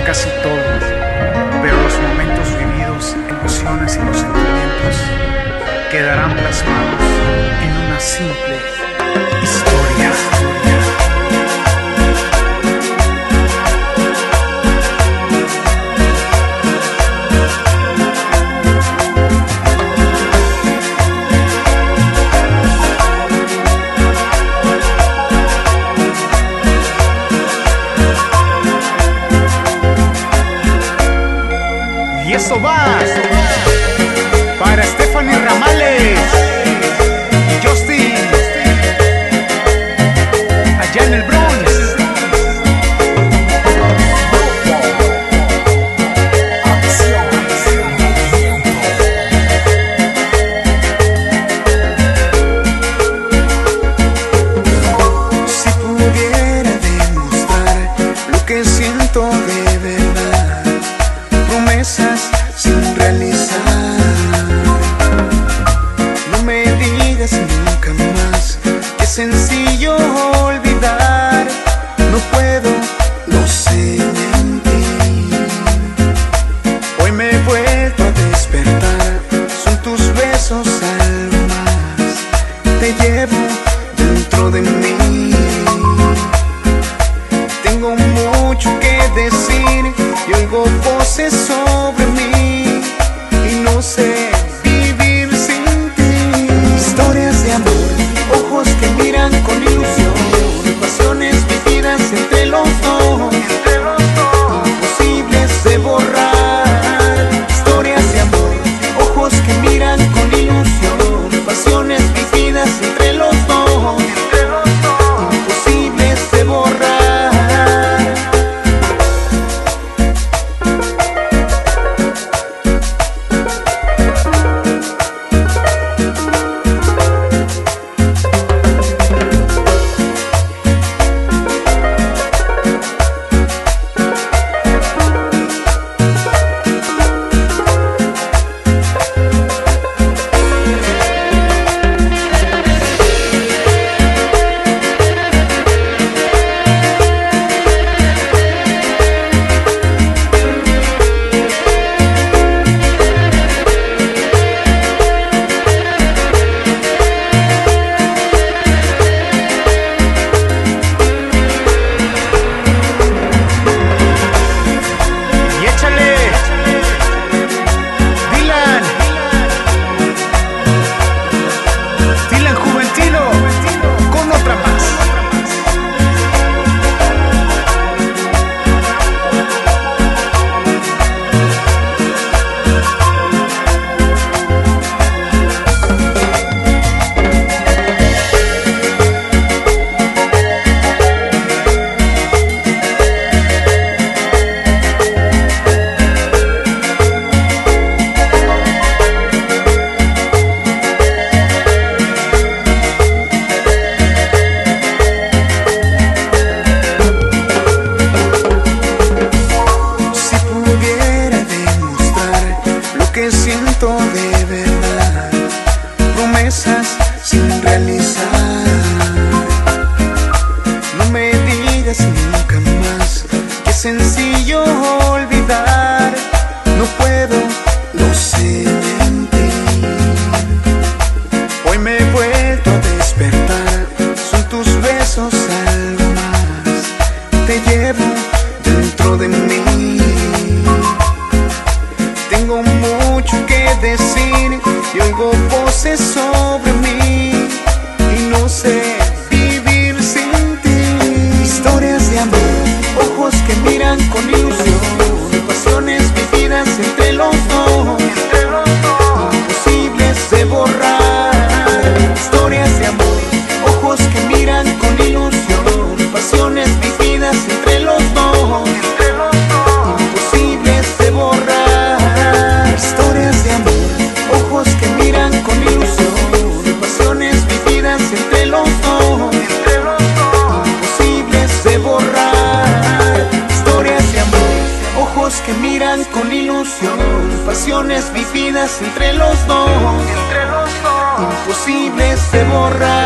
casi todo, pero los momentos vividos, emociones y los sentimientos quedarán plasmados en una simple historia. Y eso va para Stephanie Ramales y Justin allá en el Bronx. Si pudiera demostrar lo que siento de verdad, promesas sin realizar, no me digas nunca más que es sencillo olvidar. No puedo, lo sé, mentir. Hoy me he vuelto a despertar, son tus besos algo más, te llevo dentro de mí. Tengo mucho que decir y oigo voces sobre mí y no sé vivir sin ti. Historias de amor, ojos que miran con ilusión, pasiones vividas entre los dos, imposibles de borrar. Historias de amor, ojos que miran con ilusión, pasiones vividas entre los dos, imposibles de borrar. Siento de verdad, promesas sin realizar. No me digas nunca más que es sencillo olvidar. No puedo, lo sé, mentir. Hoy me he vuelto a despertar, son tus besos algo más, te llevo dentro de mí. Tengo mucho que decir y oigo voces sobre mí y no sé vivir sin ti. Historias de amor, ojos que miran con ilusión, pasiones vividas entre los dos, imposibles de borrar. Historias de amor, ojos que miran con ilusión, pasiones vividas entre los dos, imposibles de borrar. Historias de amor, ojos que miran con ilusión, pasiones vividas entre los dos, imposibles de borrar. Historias de amor, ojos que miran con ilusión, pasiones vividas entre los dos, imposibles de borrar.